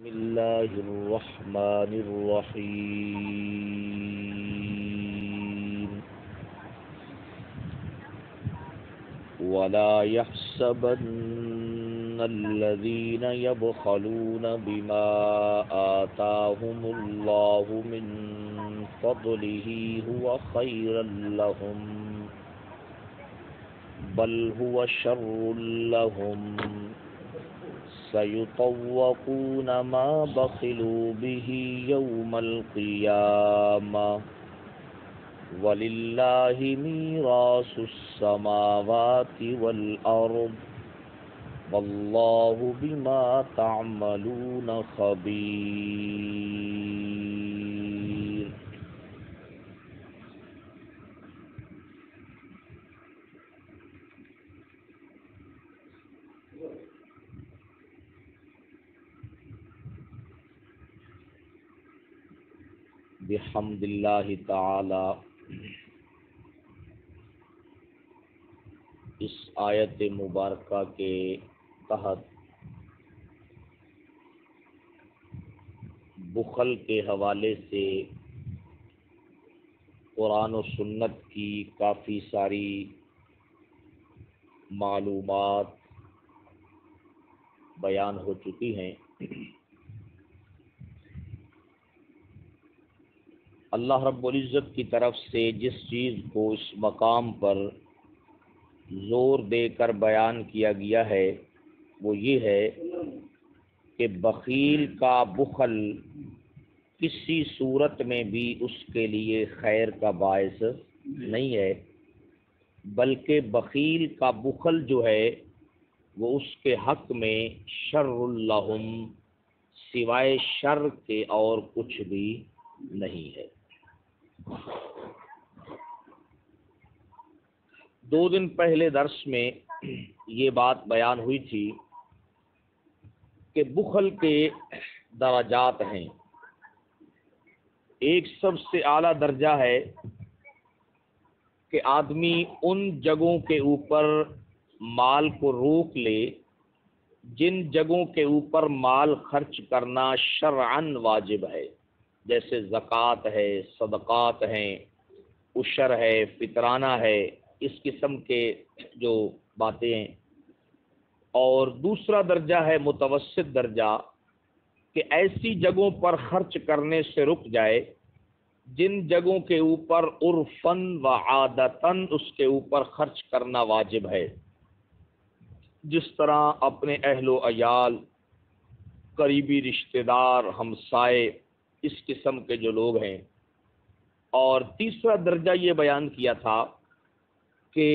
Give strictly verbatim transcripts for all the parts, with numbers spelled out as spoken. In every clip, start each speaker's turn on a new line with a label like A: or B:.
A: بسم اللہ الرحمن الرحیم ولا يحسبن الذين يبخلون بما آتاهم الله من فضله هو خيرا لهم بل هو شر لهم سيطوقون ما بخلوا به يوم القيامة ولله ميراث السماوات والأرض والله بما تعملون خبير. بحمد اللہ تعالی اس آیت مبارکہ کے تحت بخل کے حوالے سے قرآن و سنت کی کافی ساری معلومات بیان ہو چکی ہیں. اللہ رب العزت کی طرف سے جس چیز کو اس مقام پر زور دے کر بیان کیا گیا ہے وہ یہ ہے کہ بخیل کا بخل کسی صورت میں بھی اس کے لیے خیر کا باعث نہیں ہے، بلکہ بخیل کا بخل جو ہے وہ اس کے حق میں شر لہم سوائے شر کے اور کچھ بھی نہیں ہے. دو دن پہلے درس میں یہ بات بیان ہوئی تھی کہ بخل کے درجات ہیں. ایک سب سے اعلیٰ درجہ ہے کہ آدمی ان جگہوں کے اوپر مال کو روک لے جن جگہوں کے اوپر مال خرچ کرنا شرعاً واجب ہے، جیسے زکوٰۃ ہے، صدقات ہیں، عشر ہے، فطرانہ ہے، اس قسم کے جو باتیں ہیں. اور دوسرا درجہ ہے متوسط درجہ کہ ایسی جگہوں پر خرچ کرنے سے رک جائے جن جگہوں کے اوپر عرفاً و عادتاً اس کے اوپر خرچ کرنا واجب ہے، جس طرح اپنے اہل و عیال، قریبی رشتہ دار، ہمسائے، اس قسم کے جو لوگ ہیں. اور تیسرا درجہ یہ بیان کیا تھا کہ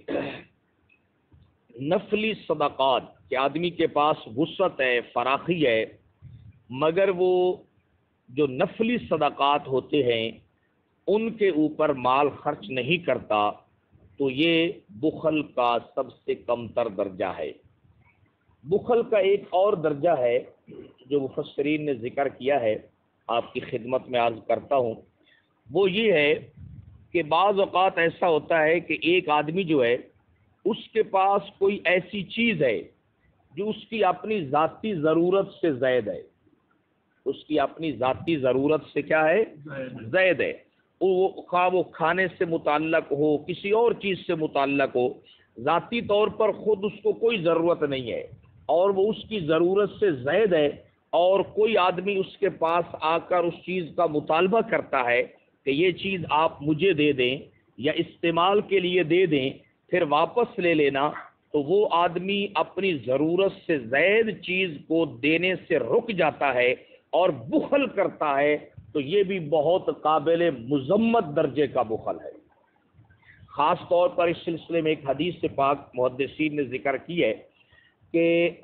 A: نفلی صدقات کہ آدمی کے پاس وسعت ہے، فراخی ہے، مگر وہ جو نفلی صدقات ہوتے ہیں ان کے اوپر مال خرچ نہیں کرتا، تو یہ بخل کا سب سے کم تر درجہ ہے. بخل کا ایک اور درجہ ہے جو مفسرین نے ذکر کیا ہے، آپ کی خدمت میں عرض کرتا ہوں. وہ یہ ہے کہ بعض اوقات ایسا ہوتا ہے کہ ایک آدمی جو ہے اس کے پاس کوئی ایسی چیز ہے جو اس کی اپنی ذاتی ضرورت سے زائد ہے، اس کی اپنی ذاتی ضرورت سے کیا ہے؟ زائد ہے. وہ خواہ وہ کھانے سے متعلق ہو، کسی اور چیز سے متعلق ہو، ذاتی طور پر خود اس کو کوئی ضرورت نہیں ہے اور وہ اس کی ضرورت سے زائد ہے، اور کوئی آدمی اس کے پاس آ کر اس چیز کا مطالبہ کرتا ہے کہ یہ چیز آپ مجھے دے دیں یا استعمال کے لیے دے دیں پھر واپس لے لینا، تو وہ آدمی اپنی ضرورت سے زائد چیز کو دینے سے رک جاتا ہے اور بخل کرتا ہے، تو یہ بھی بہت قابل مذمت درجے کا بخل ہے. خاص طور پر اس سلسلے میں ایک حدیث سے پاک محدثین نے ذکر کی ہے کہ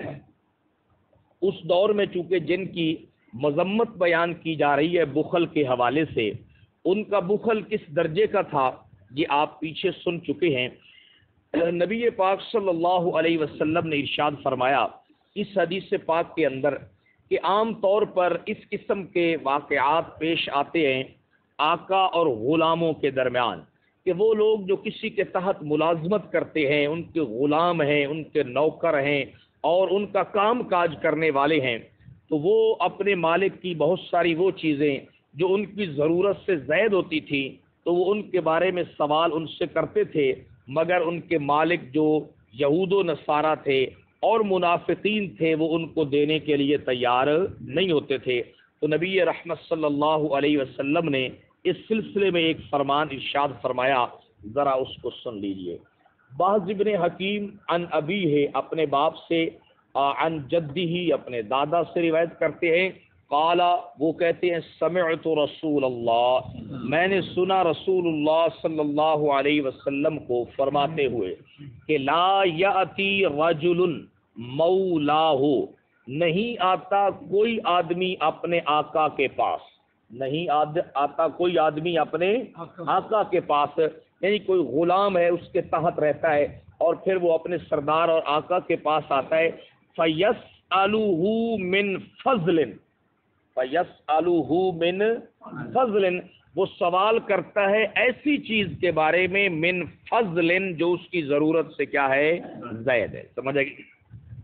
A: اس دور میں چونکہ جن کی مذمت بیان کی جا رہی ہے بخل کے حوالے سے، ان کا بخل کس درجے کا تھا یہ آپ پیچھے سن چکے ہیں. نبی پاک صلی اللہ علیہ وسلم نے ارشاد فرمایا اس حدیث پاک کے اندر کہ عام طور پر اس قسم کے واقعات پیش آتے ہیں آقا اور غلاموں کے درمیان، کہ وہ لوگ جو کسی کے تحت ملازمت کرتے ہیں، ان کے غلام ہیں، ان کے نوکر ہیں اور ان کا کام کاج کرنے والے ہیں، تو وہ اپنے مالک کی بہت ساری وہ چیزیں جو ان کی ضرورت سے زائد ہوتی تھیں تو وہ ان کے بارے میں سوال ان سے کرتے تھے، مگر ان کے مالک جو یہود و نصارہ تھے اور منافقین تھے وہ ان کو دینے کے لیے تیار نہیں ہوتے تھے۔ تو نبی رحمت صلی اللہ علیہ وسلم نے اس سلسلے میں ایک فرمان ارشاد فرمایا، ذرا اس کو سن لیجئے۔ بعض ابن حکیم عن ابی ہے، اپنے باپ سے، عن جدی ہی، اپنے دادا سے روایت کرتے ہیں، قالا، وہ کہتے ہیں، سمعت رسول اللہ، میں نے سنا رسول اللہ صلی اللہ علیہ وسلم کو فرماتے ہوئے کہ لا یاتی رجل مولاہ، نہیں آتا کوئی آدمی اپنے آقا کے پاس، نہیں آتا کوئی آدمی اپنے آقا کے پاس، یعنی کوئی غلام ہے اس کے تحت رہتا ہے اور پھر وہ اپنے سردار اور آقا کے پاس آتا ہے، فَيَسْأَلُهُ مِنْ فَضْلٍ فَيَسْأَلُهُ مِنْ فَضْلٍ وہ سوال کرتا ہے ایسی چیز کے بارے میں، من فضل، جو اس کی ضرورت سے کیا ہے، زائد ہے، سمجھ آئے گی؟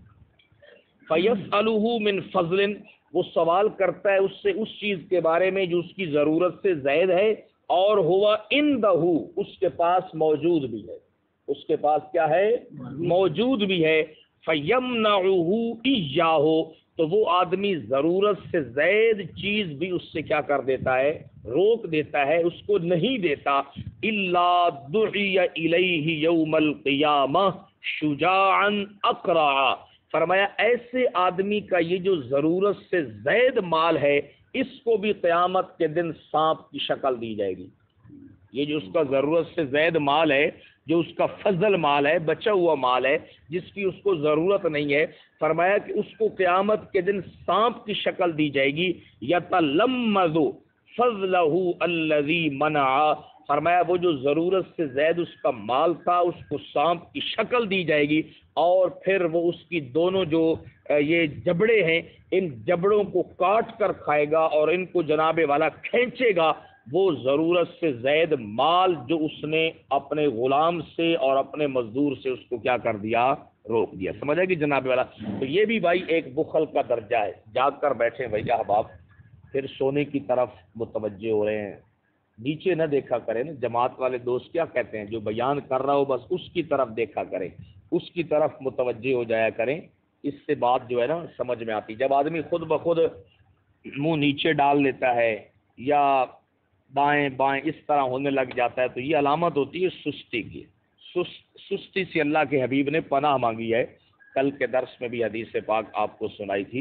A: فَيَسْأَلُهُ مِنْ فَضْلٍ وہ سوال کرتا ہے اس سے اس چیز کے بارے میں جو اس کی ضرورت سے زائد ہے، اور ہوا عندہ، اس کے پاس موجود بھی ہے، اس کے پاس کیا ہے، موجود بھی ہے، فَيَمْنَعُهُ إِيَّاهُ تو وہ آدمی ضرورت سے زائد چیز بھی اس سے کیا کر دیتا ہے، روک دیتا ہے، اس کو نہیں دیتا، إِلَّا دُعِيَ إِلَيْهِ يَوْمَ الْقِيَامَةِ شُجَاعًا أَقْرَعًا فرمایا ایسے آدمی کا یہ جو ضرورت سے زائد مال ہے اس کو بھی قیامت کے دن سانپ کی شکل دی جائے گی۔ یہ جو اس کا ضرورت سے زائد مال ہے، جو اس کا فضل مال ہے، بچا ہوا مال ہے، جس کی اس کو ضرورت نہیں ہے، فرمایا کہ اس کو قیامت کے دن سانپ کی شکل دی جائے گی، یتلمذ فضلہ الذی منع فرمایا وہ جو ضرورت سے زائد اس کا مال تھا اس کو سانپ کی شکل دی جائے گی، اور پھر وہ اس کی دونوں جو یہ جبڑے ہیں ان جبڑوں کو کاٹ کر کھائے گا اور ان کو جناب والا کھینچے گا، وہ ضرورت سے زائد مال جو اس نے اپنے غلام سے اور اپنے مزدور سے اس کو کیا کر دیا، روک دیا، سمجھا کہ جناب والا۔ تو یہ بھی بھائی ایک بخل کا درجہ ہے، جاگ کر بیٹھے بھائی احباب، پھر سونے کی طرف متوجہ ہو رہے ہیں، نیچے نہ دیکھا کریں نا، جماعت والے دوست کیا کہتے ہیں، جو بیان کر رہا ہو بس اس کی طرف دیکھا کریں، اس کی طرف متوجہ ہو جایا کریں، اس سے بات جو ہے نا سمجھ میں آتی۔ جب آدمی خود بخود منہ نیچے ڈال لیتا ہے یا دائیں بائیں اس طرح ہونے لگ جاتا ہے تو یہ علامت ہوتی ہے سستی کی، سستی سے اللہ کے حبیب نے پناہ مانگی ہے، کل کے درس میں بھی حدیث پاک آپ کو سنائی تھی۔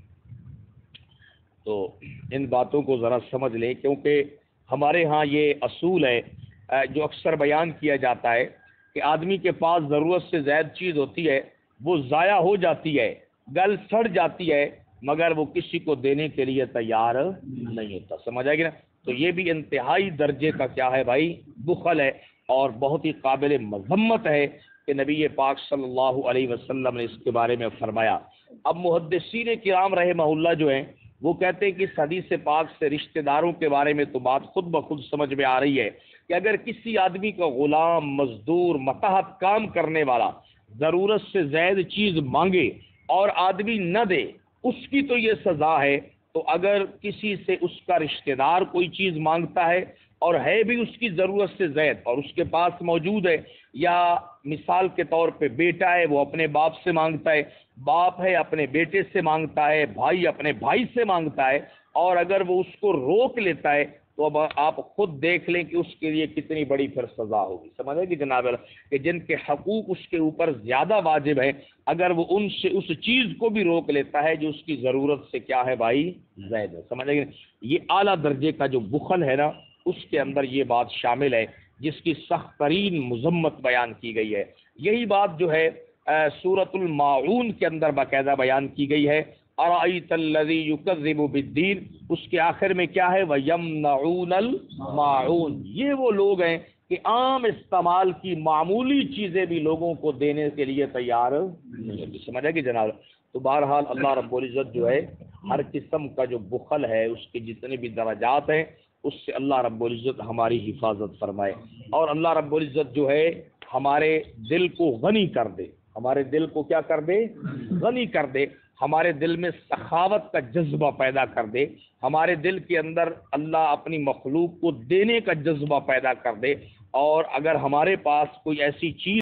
A: تو ان باتوں کو ذرا سمجھ لیں، کیونکہ ہمارے ہاں یہ اصول ہے جو اکثر بیان کیا جاتا ہے کہ آدمی کے پاس ضرورت سے زائد چیز ہوتی ہے، وہ ضائع ہو جاتی ہے، گل سڑ جاتی ہے، مگر وہ کسی کو دینے کے لیے تیار نہیں ہوتا، سمجھ آئے گی نا؟ تو یہ بھی انتہائی درجے کا کیا ہے بھائی، بخل ہے، اور بہت ہی قابل مذمت ہے کہ نبی پاک صلی اللہ علیہ وسلم نے اس کے بارے میں فرمایا۔ اب محدثین کرام رحمہ اللہ جو ہیں وہ کہتے ہیں کہ اس حدیث پاک سے رشتہ داروں کے بارے میں تو بات خود بخود سمجھ میں آ رہی ہے کہ اگر کسی آدمی کا غلام، مزدور، متحد کام کرنے والا ضرورت سے زائد چیز مانگے اور آدمی نہ دے، اس کی تو یہ سزا ہے، تو اگر کسی سے اس کا رشتہ دار کوئی چیز مانگتا ہے اور ہے بھی اس کی ضرورت سے زائد اور اس کے پاس موجود ہے، یا مثال کے طور پہ بیٹا ہے وہ اپنے باپ سے مانگتا ہے، باپ ہے اپنے بیٹے سے مانگتا ہے، بھائی اپنے بھائی سے مانگتا ہے، اور اگر وہ اس کو روک لیتا ہے تو اب آپ خود دیکھ لیں کہ اس کے لیے کتنی بڑی پھر سزا ہوگی، سمجھے کہ جناب کہ جن کے حقوق اس کے اوپر زیادہ واجب ہے، اگر وہ ان سے اس چیز کو بھی روک لیتا ہے جو اس کی ضرورت سے کیا ہے بھائی، زائد ہے، سمجھے کہ یہ اعلیٰ درجے کا جو بخل ہے نا اس کے اندر یہ بات شامل ہے جس کی سخت ترین مذمت بیان کی گئی ہے۔ یہی بات جو ہے سورۃ الماعون کے اندر باقاعدہ بیان کی گئی ہے، ارأیت الذی یکذب بالدین، اس کے آخر میں کیا ہے، وَیَمْنَعُونَ الْمَاعُونَ، یہ وہ لوگ ہیں کہ عام استعمال کی معمولی چیزیں بھی لوگوں کو دینے کے لیے تیار نہیں ہوتی، سمجھا کہ جناب۔ تو بہرحال اللہ رب العزت جو ہے ہر قسم کا جو بخل ہے اس کے جتنے بھی درجات ہیں اس سے اللہ رب العزت ہماری حفاظت فرمائے، اور اللہ رب العزت جو ہے ہمارے دل کو غنی کر دے، ہمارے دل کو کیا کر دے، غنی کر دے، ہمارے دل میں سخاوت کا جذبہ پیدا کر دے، ہمارے دل کے اندر اللہ اپنی مخلوق کو دینے کا جذبہ پیدا کر دے، اور اگر ہمارے پاس کوئی ایسی چیز